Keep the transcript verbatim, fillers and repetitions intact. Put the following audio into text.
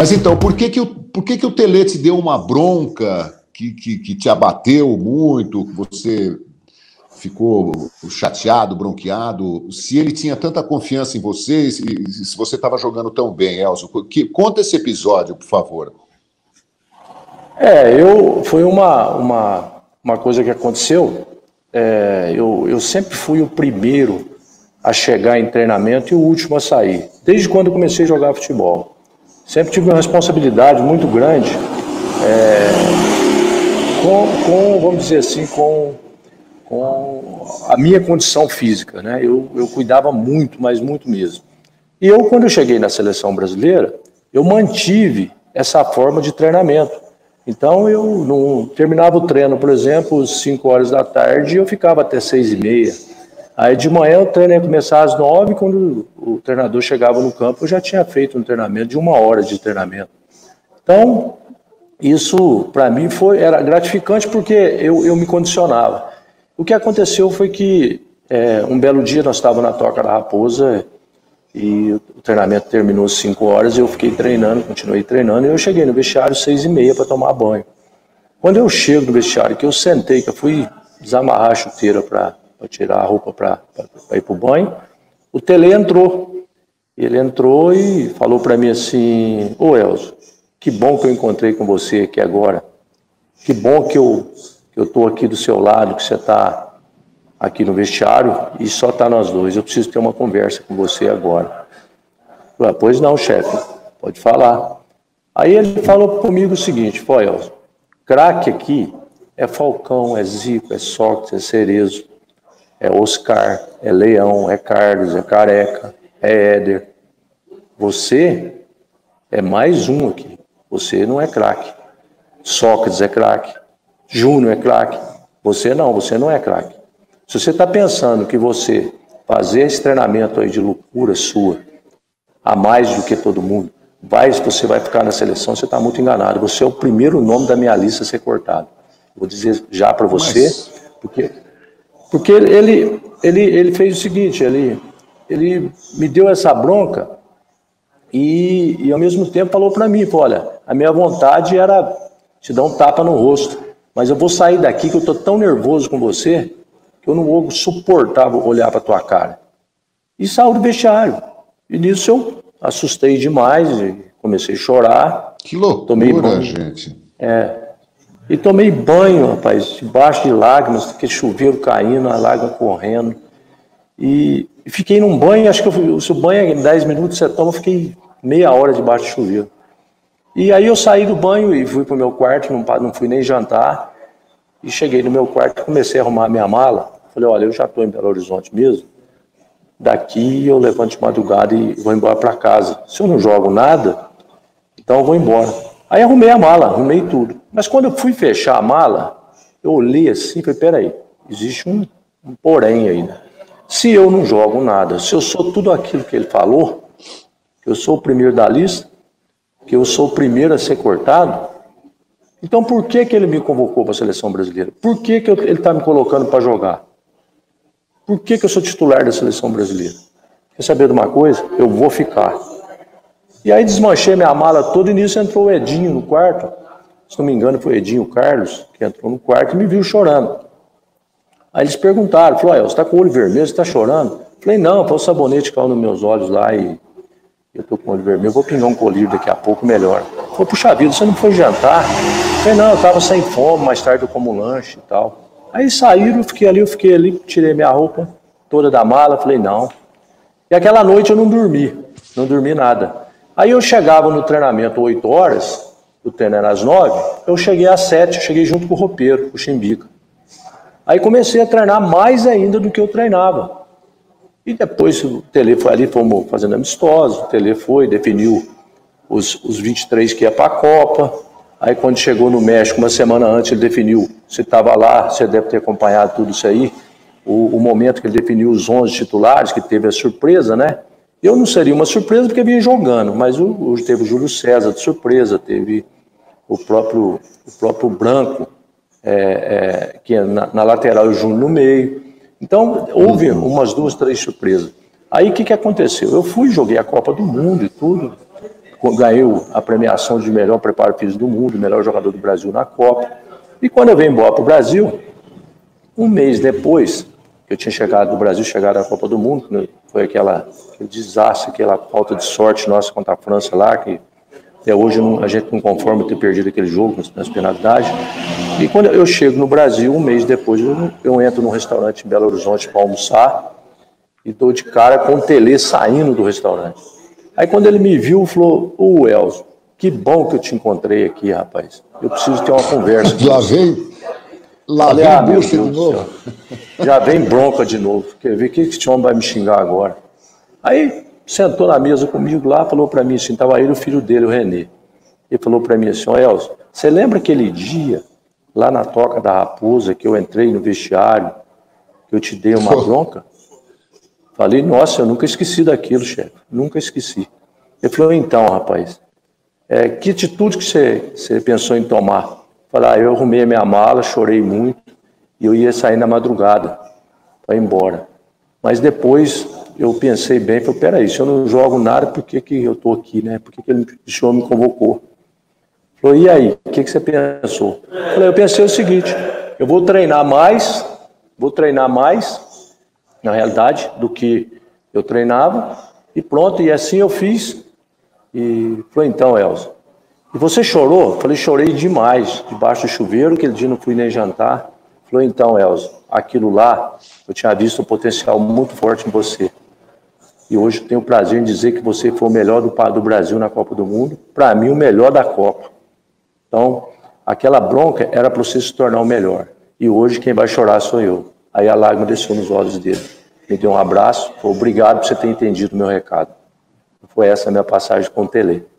Mas então, por que que o, por que que o Tele te deu uma bronca que, que, que te abateu muito, que você ficou chateado, bronqueado, se ele tinha tanta confiança em você, e se, se você estava jogando tão bem, Elcio? Que, conta esse episódio, por favor. É, eu, foi uma, uma, uma coisa que aconteceu, é, eu, eu sempre fui o primeiro a chegar em treinamento e o último a sair, desde quando eu comecei a jogar futebol. Sempre tive uma responsabilidade muito grande é, com, com, vamos dizer assim, com, com a minha condição física, né? Eu, eu cuidava muito, mas muito mesmo. E eu, quando eu cheguei na seleção brasileira, eu mantive essa forma de treinamento. Então, eu não terminava o treino, por exemplo, às cinco horas da tarde, e eu ficava até seis e meia. Aí, de manhã, o treino ia começar às nove, quando o treinador chegava no campo, eu já tinha feito um treinamento de uma hora de treinamento. Então, isso, para mim, foi, era gratificante, porque eu, eu me condicionava. O que aconteceu foi que, é, um belo dia, nós estávamos na Toca da Raposa, e o treinamento terminou às cinco horas, eu fiquei treinando, continuei treinando, e eu cheguei no vestiário às seis e meia para tomar banho. Quando eu chego no vestiário, que eu sentei, que eu fui desamarrar a chuteira para tirar a roupa para ir para o banho, o Tele entrou. Ele entrou e falou para mim assim: ô Elcio, que bom que eu encontrei com você aqui agora, que bom que eu que eu estou aqui do seu lado, que você está aqui no vestiário e só está nós dois, eu preciso ter uma conversa com você agora. Eu falei: pois não, chefe, pode falar. Aí ele falou comigo o seguinte: pô, Elcio, craque aqui é Falcão, é Zico, é Sócrates, é Cerezo, é Oscar, é Leão, é Carlos, é Careca, é Éder. Você é mais um aqui, você não é craque. Sócrates é craque, Júnior é craque, você não, você não é craque. Se você está pensando que você fazer esse treinamento aí de loucura sua, a mais do que todo mundo, vai, você vai ficar na seleção, você está muito enganado. Você é o primeiro nome da minha lista a ser cortado. Vou dizer já para você, Mas... porque, porque ele, ele, ele fez o seguinte, ele, ele me deu essa bronca e, e ao mesmo tempo falou para mim: olha, a minha vontade era te dar um tapa no rosto, mas eu vou sair daqui que eu estou tão nervoso com você que eu não vou suportar olhar para tua cara. E saiu do vestiário. E nisso eu assustei demais e comecei a chorar. Que loucura, tomei banho, gente. É. E tomei banho, rapaz, debaixo de lágrimas, aquele chuveiro caindo, a lágrima correndo. E fiquei num banho, acho que eu, se o banho é em dez minutos você toma, eu fiquei meia hora debaixo do chuveiro. E aí eu saí do banho e fui pro meu quarto, não, não fui nem jantar. E cheguei no meu quarto e comecei a arrumar minha mala. Falei: olha, eu já estou em Belo Horizonte mesmo. Daqui eu levanto de madrugada e vou embora para casa. Se eu não jogo nada, então eu vou embora. Aí arrumei a mala, arrumei tudo. Mas quando eu fui fechar a mala, eu olhei assim e falei: peraí, existe um, um porém aí, né? Se eu não jogo nada, se eu sou tudo aquilo que ele falou, que eu sou o primeiro da lista, que eu sou o primeiro a ser cortado, então por que que ele me convocou para a seleção brasileira? Por que que eu, ele está me colocando para jogar? Por que que eu sou titular da seleção brasileira? Quer saber de uma coisa? Eu vou ficar. E aí desmanchei minha mala toda e nisso entrou o Edinho no quarto. Se não me engano foi o Edinho Carlos, que entrou no quarto e me viu chorando. Aí eles perguntaram, falaram: você está com o olho vermelho, você está chorando? Falei: não, foi o sabonete que caiu nos meus olhos lá e eu estou com o olho vermelho, vou pingar um colírio daqui a pouco, melhor. Falei: puxa vida, você não foi jantar? Falei: não, eu estava sem fome, mais tarde eu como lanche e tal. Aí saíram, eu fiquei ali, eu fiquei ali, tirei minha roupa toda da mala, falei: não. E aquela noite eu não dormi, não dormi nada. Aí eu chegava no treinamento oito horas, o treino era às nove, eu cheguei às sete, eu cheguei junto com o roupeiro, o Chimbica. Aí comecei a treinar mais ainda do que eu treinava. E depois o Tele foi ali, fomos fazendo amistosos, o Tele foi, definiu os, os vinte e três que ia para a Copa. Aí quando chegou no México, uma semana antes, ele definiu, você estava lá, você deve ter acompanhado tudo isso aí, o, o momento que ele definiu os onze titulares, que teve a surpresa, né? Eu não seria uma surpresa porque vinha jogando, mas o, o, teve o Júlio César de surpresa, teve o próprio, o próprio Branco, é, é, que é na, na lateral e o Júnior no meio. Então, houve umas duas, três surpresas. Aí, o que, que aconteceu? Eu fui, joguei a Copa do Mundo e tudo, ganhei a premiação de melhor preparo físico do mundo, melhor jogador do Brasil na Copa. E quando eu venho embora para o Brasil, um mês depois que eu tinha chegado do Brasil, chegado à Copa do Mundo, né, foi aquela, aquele desastre, aquela falta de sorte nossa contra a França lá, que até hoje não, a gente não conforma ter perdido aquele jogo nas, nas penalidades. E quando eu chego no Brasil, um mês depois, eu, eu entro num restaurante em Belo Horizonte para almoçar e dou de cara com o Tele saindo do restaurante. Aí quando ele me viu, falou: ô Elzo, que bom que eu te encontrei aqui, rapaz. Eu preciso ter uma conversa. Lá vem, lá Falei, vem ah, meu bucha de Deus novo. Já vem bronca de novo. Quer ver o que esse homem vai me xingar agora? Aí sentou na mesa comigo lá, falou para mim assim, estava ele e o filho dele, o Renê. Ele falou para mim assim: ó Elzo, você lembra aquele dia lá na Toca da Raposa que eu entrei no vestiário, que eu te dei uma bronca? Falei, nossa, eu nunca esqueci daquilo, chefe. Nunca esqueci. Ele falou, então, rapaz, é, que atitude que você, você pensou em tomar? Falei, ah, eu arrumei a minha mala, chorei muito, e eu ia sair na madrugada para ir embora. Mas depois eu pensei bem, falei, peraí, se eu não jogo nada, por que, que eu estou aqui, né? Por que, que ele, o senhor me convocou? Falou, e aí, o que, que você pensou? Falei, eu pensei o seguinte, eu vou treinar mais, vou treinar mais, na realidade, do que eu treinava, e pronto, e assim eu fiz. E falei, então, Elzo, e você chorou? Falei, chorei demais, debaixo do chuveiro, aquele dia não fui nem jantar. Falei, então, Elzo, aquilo lá, eu tinha visto um potencial muito forte em você. E hoje eu tenho o prazer em dizer que você foi o melhor do, do Brasil na Copa do Mundo, para mim o melhor da Copa. Então, aquela bronca era para você se tornar o melhor. E hoje quem vai chorar sou eu. Aí a lágrima desceu nos olhos dele. Me deu um abraço, falou, obrigado por você ter entendido o meu recado. Foi essa a minha passagem com o Tele.